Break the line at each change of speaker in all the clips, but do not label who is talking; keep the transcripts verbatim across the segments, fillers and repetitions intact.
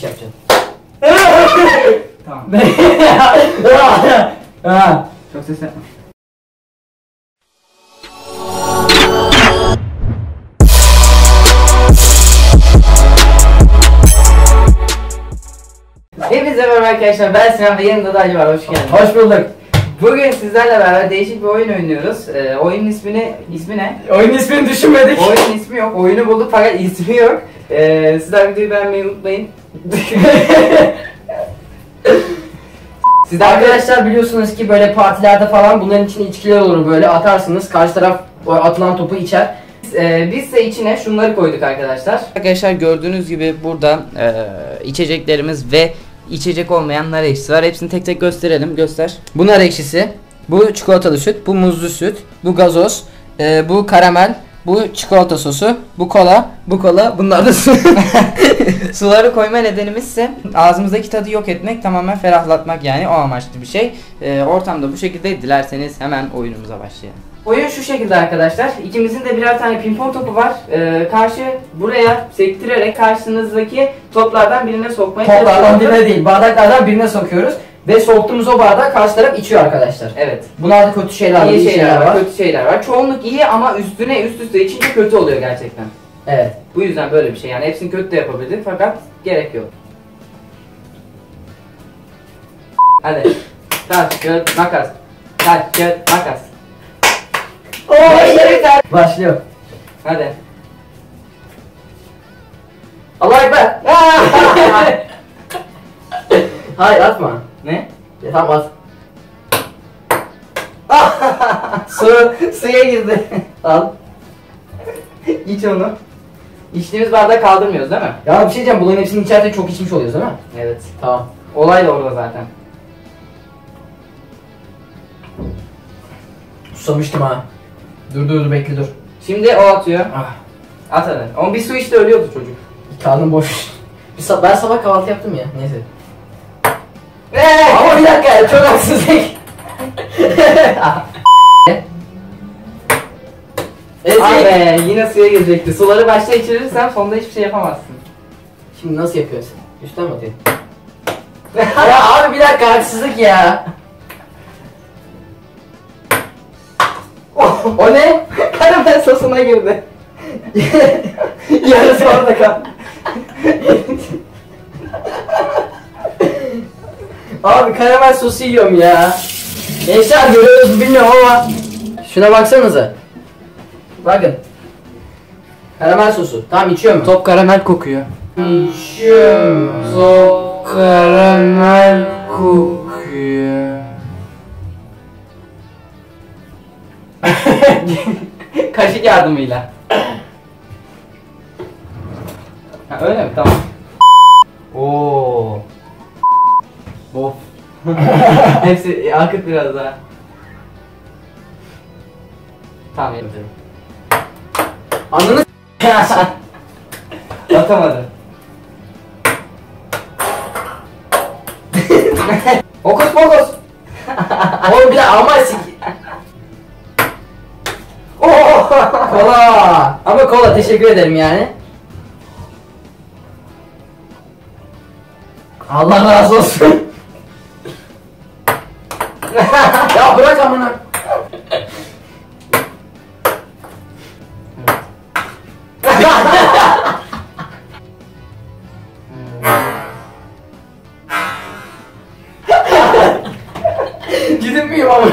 şey yapacağım.
Tamam.
Ha.
Çok ses yapma. Hepinize merhaba arkadaşlar, ben Sinan ve yanımda da Ali var, hoş geldiniz.
Hoş bulduk.
Bugün sizlerle beraber değişik bir oyun oynuyoruz. Ee, oyunun ismini, ismi ne?
Oyunun ismini düşünmedik.
Oyunun ismi yok, oyunu bulduk fakat ismi yok. Ee, sizler videoyu beğenmeyi unutmayın.
Siz arkadaşlar biliyorsunuz ki böyle partilerde falan bunların içine içkiler olur, böyle atarsınız, karşı taraf o atılan topu içer.
Ee, biz de içine şunları koyduk arkadaşlar. Arkadaşlar gördüğünüz gibi burada e, içeceklerimiz ve içecek olmayan nar ekşisi var. Hepsini tek tek gösterelim. Göster.
Bu nar ekşisi, bu çikolatalı süt, bu muzlu süt, bu gazoz, e, bu karamel, bu çikolata sosu, bu kola, bu kola, bunlar da su.
Suları koyma nedenimiz ise ağzımızdaki tadı yok etmek, tamamen ferahlatmak, yani o amaçlı bir şey. Ee, ortamda bu şekilde, dilerseniz hemen oyunumuza başlayalım. Oyun şu şekilde arkadaşlar. İkimizin de birer tane pimpon topu var. Ee, karşı buraya sektirerek karşınızdaki toplardan birine sokmaya
Toplardan birine değil, bardaklardan birine sokuyoruz. Ve soktuğumuz o bardağı karşı taraf içiyor arkadaşlar.
Evet.
Bunlarda kötü şeyler var,
iyi
iyi
şeyler, var, kötü şeyler var. Çoğunluk iyi ama üstüne üst üste içince kötü oluyor gerçekten.
Evet.
Bu yüzden böyle bir şey, yani hepsini kötü de yapabilir fakat gerek yok. Hadi. Taş, kağıt, makas. Taş, kağıt, makas.
Oo,
işte biter.
Başlıyor.
Hadi.
Allah ekber. Hayır, atma.
Ne?
Ya, tamam at.
Su, suya girdi.
Al.
İç onu. İçtiğimiz bardağı kaldırmıyoruz değil mi?
Ya bir şey diyeceğim, bunların hepsini içeride çok içmiş oluyoruz değil mi?
Evet.
Tamam.
Olay da orada zaten.
Susamıştım ha. Dur dur dur, bekle dur.
Şimdi o atıyor.
Ah.
At hadi. Ama bir su içti, ölüyordu çocuk.
Karnım boş. Bir sa- ben sabah kahvaltı yaptım ya. Neyse.
Eee!
Ama bir dakika ya, çok haksızlık.
Ay be, yine suya girecekti. Suları başta içirirsen sonunda hiçbir şey yapamazsın.
Şimdi nasıl yapıyorsun? Üstten mi atayım? Ya abi bir dakika, haksızlık ya. O ne?
Karamel sosuna girdi.
Yarısı orada kal. Abi karamel sosu yiyorum ya. Gençler görüyoruz bilmiyorum ama şuna baksanıza. Bakın. Karamel sosu. Tamam, içiyorum.
Top karamel kokuyor.
İçiyorum.
Top karamel kokuyor. Kaşık yardımıyla. Ha, öyle mi? Tamam. Oo. Of. Hepsi akıt biraz daha. Tamam, yapıyorum.
Anladın?
Atamadım. Hokus pokus.
Oğlum bir de ama sik. Oh, kola. Ama kola, teşekkür ederim yani. Allah razı olsun. Ya bırak amına. Gidip miyim amına?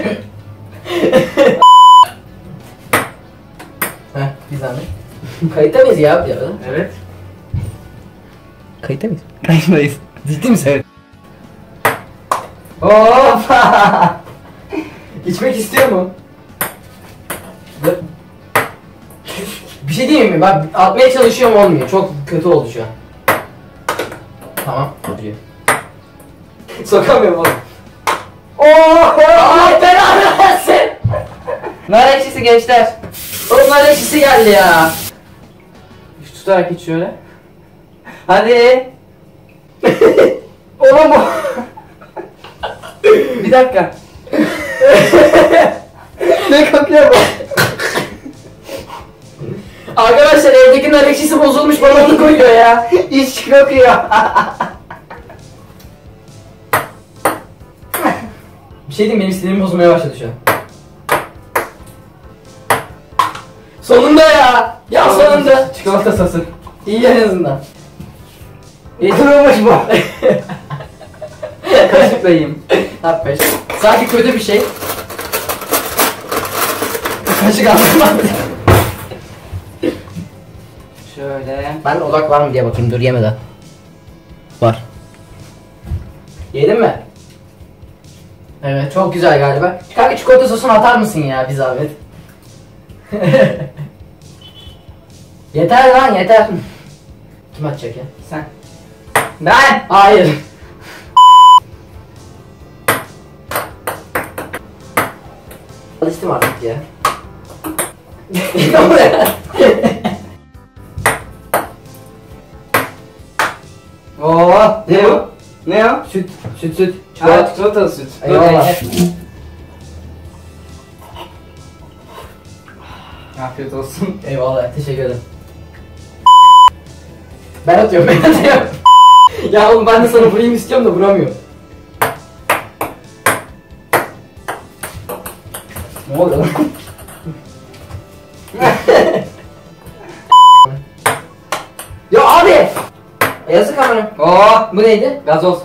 Heh, bir zahmet. Kayıtta mıyız ya bir arada?
Evet.
Kayıtta mıyız?
Kayıttayız.
Ciddi misin? Evet.
Hoppa.
İçmek istiyor mu? Bir şey diyeyim mi? Bak atmaya çalışıyorum, olmuyor. Çok kötü oldu şu an. Tamam.
Sokamıyorum oğlum.
Allah belanı versin.
Nar ekşisi gençler.
Oğlum nar ekşisi geldi ya.
Hiç tutarak iç şöyle. Hadi. Oğlum bu. Bir dakika.
Ne kokuyor bu? Arkadaşlar evdeki nar ekşisi bozulmuş, bana onu koyuyor ya.
İç kokuyor.
Bir şey diyeyim, benim sinirim bozulmaya başladı şu an. Sonunda ya. Ya sonunda.
Çikolata sosu.
İyi en azından.
Kırılmış bu. Kaşıkla yiyeyim.
Tabii. Sanki kötü bir şey. Kaşık aldım.
Şöyle.
Ben odak var mı diye bakayım, dur yeme de. Var. Yedin mi? Evet, çok güzel galiba. Kanka çikolata sosunu atar mısın ya, bir zahmet? Yeter lan, yeter. Kim atacak ya?
Sen. Ben.
Hayır. Alıştım artık ya. Gel buraya.
Oo.
Ne o?
Ne o?
Süt, süt, süt.
Aa, çikolatalı süt.
Eyvallah.
Afiyet olsun.
Eyvallah, teşekkür ederim. Ben atıyorum, ben atıyorum. Ya oğlum, ben de sana vurayım istiyorum da vuramıyorum. Ne oluyor lan? Ya abi! Yazık amına.
Oo.
Bu neydi?
Gazoz.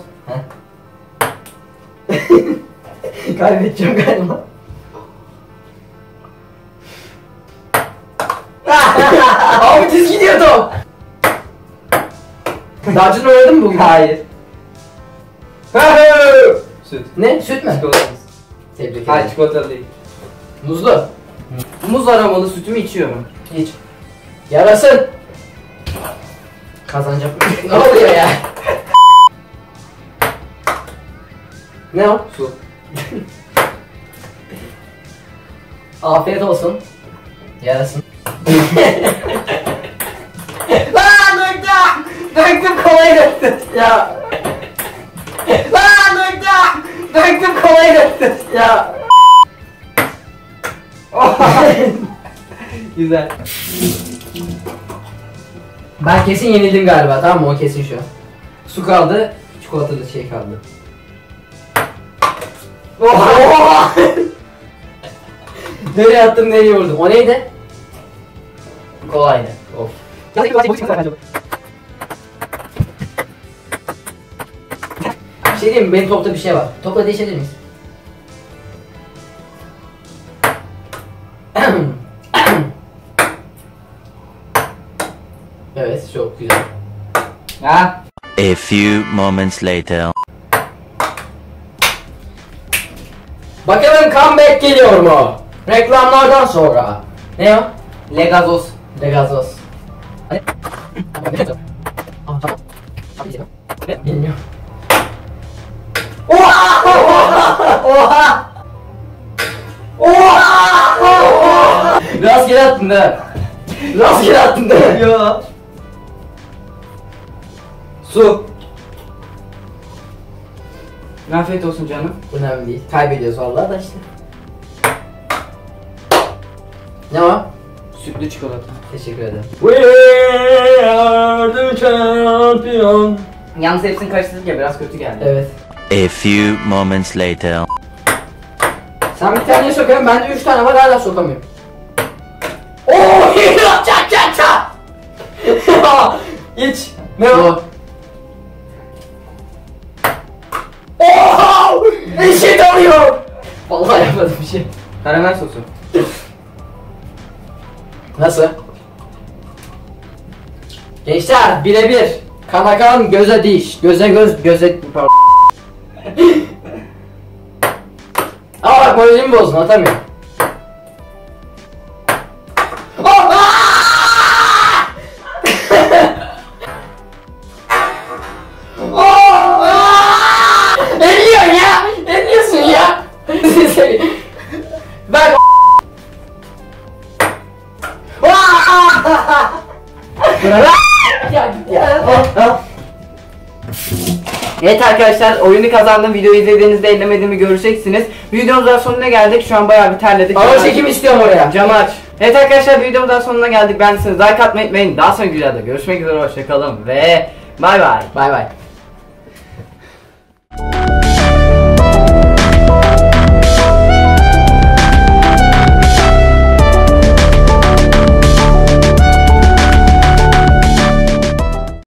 Kaybedeceğim galiba. Abi düz gidiyordu. Daha önce oynadın mı bugün?
Hayır. Süt.
Ne? Süt mü?
Çikolatalı.
Tebrik
Hayır,
ederim.
çikolatalı değil.
Muzlu.
Muz aromalı sütümü içiyorum.
Hiç. Yarasın. Kazanacak. Ne oluyor ya? Ne o?
Su.
Afiyet olsun. Yarasın. Lan döktüm! Döktüm, kolayı döktüm. Ya. Lan döktüm! Döktüm, kolayı döktüm. Ya.
Güzel.
Ben kesin yenildim galiba, tamam mı? O kesin şu an. Su kaldı, çikolatalı şey kaldı. Oha! Nereye attım, nereye vurdum? O neydi? Kolaydı. Of. Bir şey diyeyim mi? Benim topta bir şey var. Topla değişebilir miyiz? Evet, çok güzel.
Ha?
A few moments later.
Bakalım comeback geliyor mu? Reklamlardan sonra. Ne o?
Legazoz.
Legazoz. Bilmiyorum. Oha! Oha! Oha! Rastgele attın da. Rastgele attın da.
Yo. Su. Afiyet olsun canım.
Önemli değil. Kaybediyoruz vallahi da işte. Ne o?
Sütlü çikolata.
Teşekkür ederim. We are the champion.
Yalnız hepsini karıştırdık ya, biraz kötü geldi.
Evet.
A few moments later.
Sen bir tane sokuyorsun, bende üç tane var, hala sokamıyorum. Ooo! Çak çak çak! İç. Ne o? Ooo! Eşit alıyor! Vallahi yapmadım bir şey.
Karamel sosu.
Nasıl? Gençler, birebir. Kana kan, göze diş. Göze göz, göze... Pardon. Ama bak, moralimi bozdun, atamıyorum. Eliyorsun ya! Eliyorsun ya! Bak. Ya git ya.
Evet arkadaşlar, oyunu kazandım. Videoyu izlediğinizde ellemediğimi göreceksiniz. Videomuzun sonuna geldik. Şu an bayağı bir terledik.
Ağır çekim istiyorum oraya.
Camı aç. Evet arkadaşlar, videomun daha sonuna geldik. Beğendiyseniz like atmayı unutmayın. Daha sonraki videoda görüşmek üzere, hoşçakalın ve bay bay.
Bay bay.